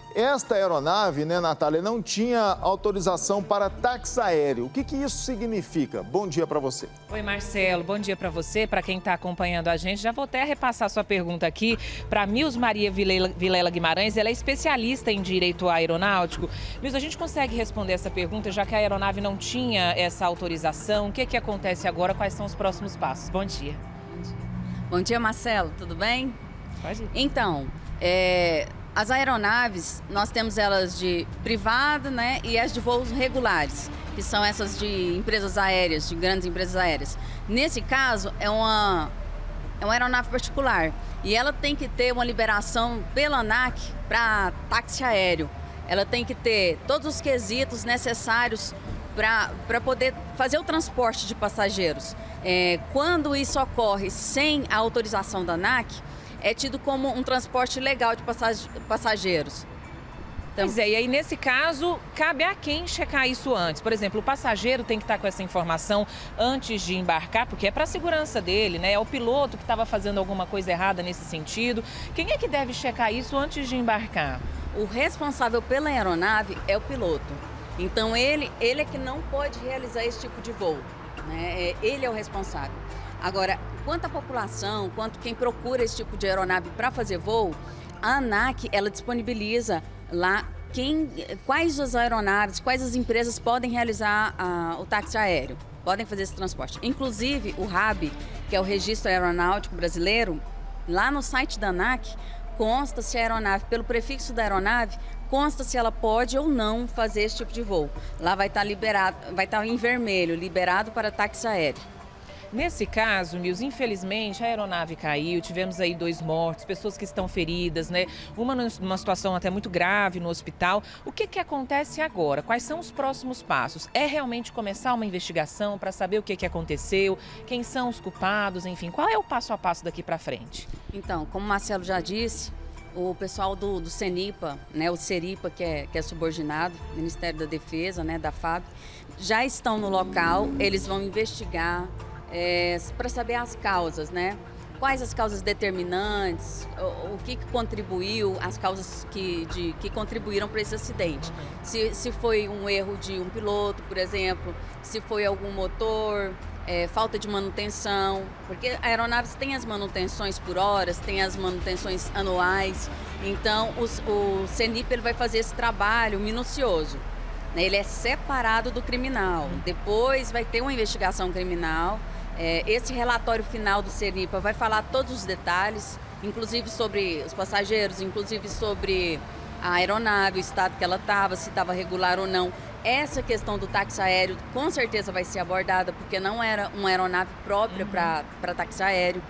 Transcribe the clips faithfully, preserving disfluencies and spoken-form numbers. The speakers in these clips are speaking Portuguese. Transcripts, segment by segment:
Esta aeronave, né, Natália, não tinha autorização para táxi aéreo. O que que isso significa? Bom dia para você. Oi, Marcelo. Bom dia para você, para quem está acompanhando a gente. Já vou até repassar sua pergunta aqui para Mils Maria Vilela, Vilela Guimarães. Ela é especialista em direito aeronáutico. Mils, a gente consegue responder essa pergunta, já que a aeronave não tinha essa autorização? O que que acontece agora? Quais são os próximos passos? Bom dia. Bom dia, Bom dia Marcelo. Tudo bem? Pode ir. Então, é... as aeronaves, nós temos elas de privado, né, e as de voos regulares, que são essas de empresas aéreas, de grandes empresas aéreas. Nesse caso, é uma, é uma aeronave particular e ela tem que ter uma liberação pela ANAC para táxi aéreo. Ela tem que ter todos os quesitos necessários para poder fazer o transporte de passageiros. É, quando isso ocorre sem a autorização da ANAC, é tido como um transporte legal de passageiros. Então... Pois é, e aí nesse caso, cabe a quem checar isso antes? Por exemplo, o passageiro tem que estar com essa informação antes de embarcar, porque é para a segurança dele, né? É o piloto que estava fazendo alguma coisa errada nesse sentido. Quem é que deve checar isso antes de embarcar? O responsável pela aeronave é o piloto. Então ele, ele é que não pode realizar esse tipo de voo, né? Ele é o responsável. Agora, quanto à população, quanto quem procura esse tipo de aeronave para fazer voo, a ANAC, ela disponibiliza lá quem, quais as aeronaves, quais as empresas podem realizar ah, o táxi aéreo, podem fazer esse transporte. Inclusive, o RAB, que é o Registro Aeronáutico Brasileiro, lá no site da ANAC, consta se a aeronave, pelo prefixo da aeronave, consta se ela pode ou não fazer esse tipo de voo. Lá vai estar liberado, vai estar em vermelho, liberado para táxi aéreo. Nesse caso, Mils, infelizmente a aeronave caiu, tivemos aí dois mortos, pessoas que estão feridas, né? Uma numa situação até muito grave no hospital. O que que acontece agora? Quais são os próximos passos? É realmente começar uma investigação para saber o que que aconteceu, quem são os culpados, enfim, qual é o passo a passo daqui para frente? Então, como o Marcelo já disse, o pessoal do, do CENIPA, né, o CERIPA, que é, que é subordinado, Ministério da Defesa, né, da FAB, já estão no local, eles vão investigar, É, para saber as causas, né? Quais as causas determinantes, o, o que, que contribuiu, as causas que, de, que contribuíram para esse acidente. Se, se foi um erro de um piloto, por exemplo, se foi algum motor, é, falta de manutenção, porque a aeronave tem as manutenções por horas, tem as manutenções anuais, então os, o CENIPA ele vai fazer esse trabalho minucioso. Ele é separado do criminal, depois vai ter uma investigação criminal. É, esse relatório final do CENIPA vai falar todos os detalhes, inclusive sobre os passageiros, inclusive sobre a aeronave, o estado que ela estava, se estava regular ou não. Essa questão do táxi aéreo com certeza vai ser abordada, porque não era uma aeronave própria uhum. para táxi aéreo.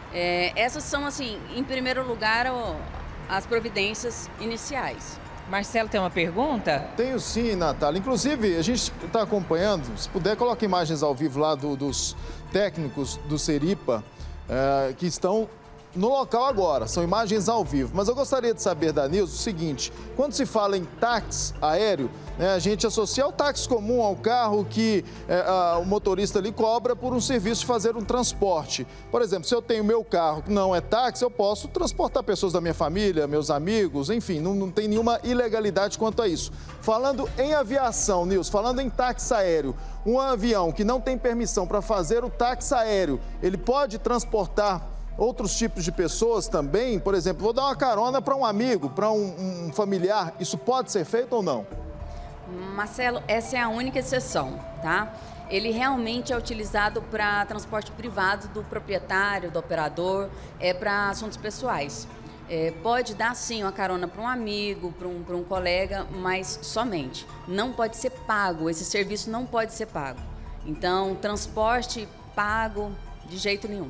É, essas são, assim, em primeiro lugar, o, as providências iniciais. Marcelo, tem uma pergunta? Tenho sim, Natália. Inclusive, a gente está acompanhando, se puder, coloque imagens ao vivo lá do, dos técnicos do CERIPA, é, que estão no local agora. São imagens ao vivo. Mas eu gostaria de saber da Nilce o seguinte, quando se fala em táxi aéreo, né, a gente associa ao táxi comum, ao carro que é, a, o motorista ali cobra por um serviço de fazer um transporte. Por exemplo, se eu tenho meu carro que não é táxi, eu posso transportar pessoas da minha família, meus amigos, enfim, não, não tem nenhuma ilegalidade quanto a isso. Falando em aviação, Nilce, falando em táxi aéreo, um avião que não tem permissão para fazer o táxi aéreo, ele pode transportar outros tipos de pessoas também? Por exemplo, vou dar uma carona para um amigo, para um, um familiar, isso pode ser feito ou não? Marcelo, essa é a única exceção, tá? Ele realmente é utilizado para transporte privado do proprietário, do operador, é para assuntos pessoais. É, pode dar sim uma carona para um amigo, para um, para um colega, mas somente. Não pode ser pago, esse serviço não pode ser pago. Então, transporte pago de jeito nenhum.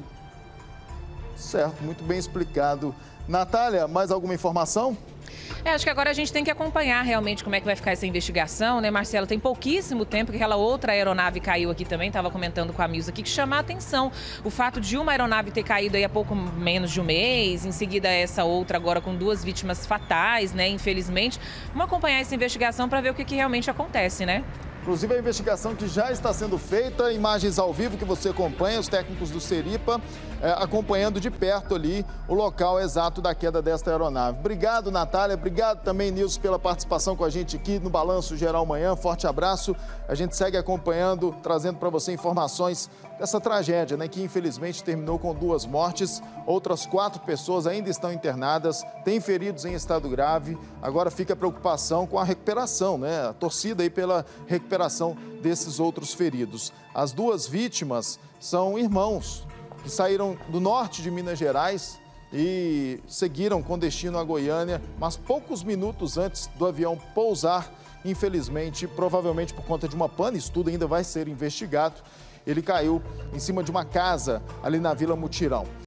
Certo, muito bem explicado. Natália, mais alguma informação? É, acho que agora a gente tem que acompanhar realmente como é que vai ficar essa investigação, né, Marcelo? Tem pouquíssimo tempo que aquela outra aeronave caiu aqui também, estava comentando com a Mils aqui, que chama a atenção o fato de uma aeronave ter caído aí há pouco menos de um mês, em seguida essa outra agora com duas vítimas fatais, né, infelizmente. Vamos acompanhar essa investigação para ver o que, que realmente acontece, né? Inclusive a investigação que já está sendo feita, imagens ao vivo que você acompanha, os técnicos do Seripa é, acompanhando de perto ali o local exato da queda desta aeronave. Obrigado, Natália, obrigado também, Nilson, pela participação com a gente aqui no Balanço Geral Manhã. Forte abraço, a gente segue acompanhando, trazendo para você informações dessa tragédia, né, que infelizmente terminou com duas mortes, outras quatro pessoas ainda estão internadas, tem feridos em estado grave, agora fica a preocupação com a recuperação, né, a torcida aí pela recuperação desses outros feridos. As duas vítimas são irmãos que saíram do norte de Minas Gerais e seguiram com destino a Goiânia, mas poucos minutos antes do avião pousar, infelizmente, provavelmente por conta de uma pane, isso tudo ainda vai ser investigado, ele caiu em cima de uma casa ali na Vila Mutirão.